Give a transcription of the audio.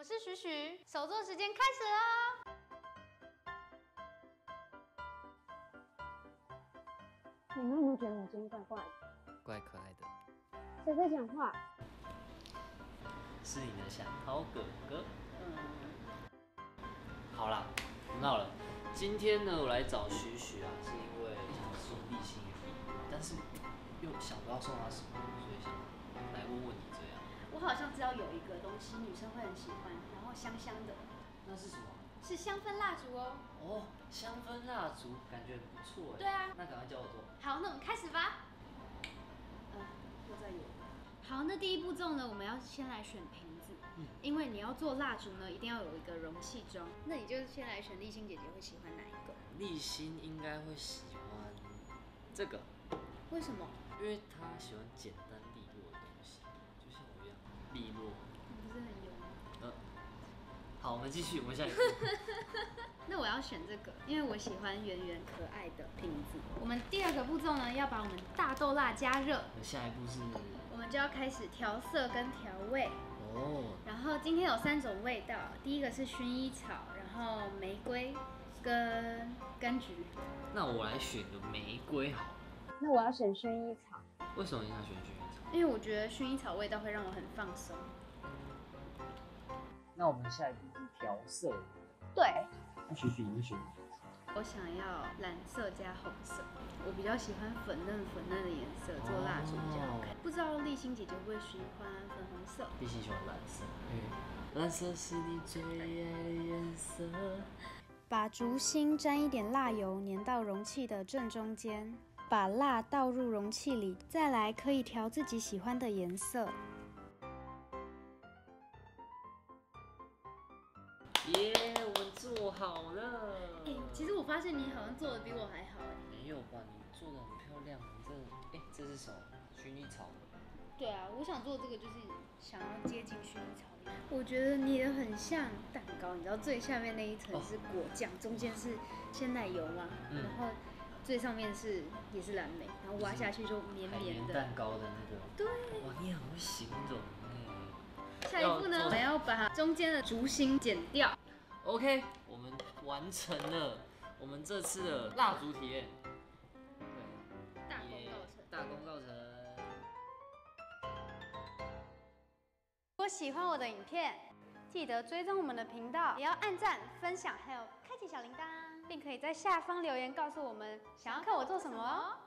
是许许，手作时间开始喽！ 你们有没有觉得我今天怪怪的？ 怪可爱的， 谁在讲话？ 是你的小好哥哥。好啦，不闹了。今天呢，我来找许许啊，是因为想送立新一个礼物，但是又想不到送他什么，所以想来问问你这样。 我好像知道有一个东西女生会很喜欢，然后香香的， 那是什么？ 是香氛蜡烛哦。 哦，香氛蜡烛，感觉很不错哎。 对啊， 那赶快教我做。 好，那我们开始吧。又在有。好，那第一步骤呢，我们要先来选瓶子，因为你要做蜡烛呢，一定要有一个容器装。那你就先来选立新姐姐会喜欢哪一个？ 立新应该会喜欢这个， 为什么？ 因为他喜欢简单利落的东西，就像我一样利落。 你不是很油吗？ 好，我们继续，我们下一步。 那我要选这个，因为我喜欢圆圆可爱的瓶子。我们第二个步骤呢，要把我们大豆蜡加热。 下一步是， 我们就要开始调色跟调味。 哦， 然后今天有3种味道，第一个是薰衣草，然后玫瑰跟柑橘。 那我来选个玫瑰好了。 那我要选薰衣草。 为什么你想选薰衣草？ 因为我觉得薰衣草味道会让我很放松。 那我们下一步是调色。 对， 那许许你会选？ 我想要蓝色加红色，我比较喜欢粉嫩的颜色，做蜡烛比较好看。不知道立新姐姐会不会喜欢粉红色？ 立新喜欢蓝色，蓝色是你最爱的颜色。 把烛芯沾一点蜡油，粘到容器的正中间，把蜡倒入容器里，再来可以调自己喜欢的颜色。 耶，我们做好了。 其实我发现你好像做的比我还好哎。 没有吧？你做的很漂亮，你这是什么？薰衣草。 对啊，我想做这个就是想要接近薰衣草的。我觉得你的很像蛋糕，你知道最下面那一层是果酱，中间是鲜奶油嘛，然后最上面也是蓝莓，然后挖下去就绵绵的。 蛋糕的那个。 对。 哇，你很会形容哎。 下一步呢，我们要把中间的烛芯剪掉。 OK， 我们完成了我们这次的蜡烛体验。 大功告成。 大功告成。 如果喜欢我的影片，记得追踪我们的频道，也要按赞、分享，还有开启小铃铛，并可以在下方留言告诉我们想要看我做什么哦。